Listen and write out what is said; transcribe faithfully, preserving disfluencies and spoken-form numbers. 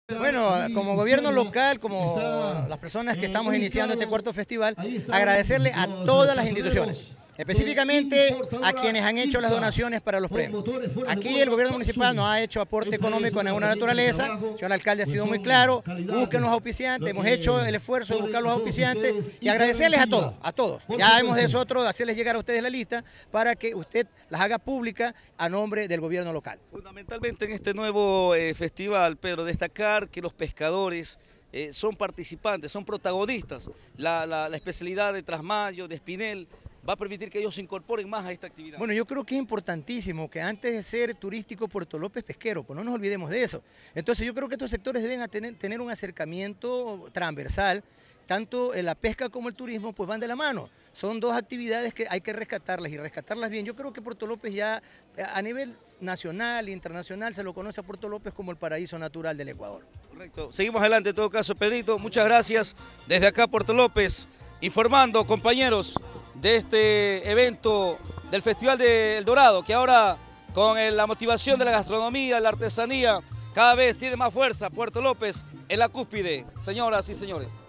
Bueno, como gobierno local, como las personas que estamos iniciando este cuarto festival, agradecerle a todas las instituciones, específicamente a quienes han hecho las donaciones para los premios. Aquí el gobierno municipal no ha hecho aporte económico de ninguna naturaleza, el señor alcalde ha sido muy claro, busquen los auspiciantes, hemos hecho el esfuerzo de buscar los auspiciantes y agradecerles a todos, a todos. Ya hemos de nosotros hacerles llegar a ustedes la lista para que usted las haga pública a nombre del gobierno local. Fundamentalmente en este nuevo eh, festival, Pedro, destacar que los pescadores eh, son participantes, son protagonistas. La, la, la especialidad de Trasmayo, de Espinel, va a permitir que ellos se incorporen más a esta actividad. Bueno, yo creo que es importantísimo que antes de ser turístico Puerto López pesquero, pues no nos olvidemos de eso. Entonces yo creo que estos sectores deben tener, tener un acercamiento transversal, tanto en la pesca como el turismo pues van de la mano. Son dos actividades que hay que rescatarlas y rescatarlas bien. Yo creo que Puerto López ya a nivel nacional e internacional se lo conoce a Puerto López como el paraíso natural del Ecuador. Correcto. Seguimos adelante en todo caso, Pedrito. Muchas gracias. Desde acá, Puerto López, informando, compañeros, de este evento del Festival de El Dorado, que ahora con la motivación de la gastronomía, la artesanía, cada vez tiene más fuerza. Puerto López en la cúspide, señoras y señores.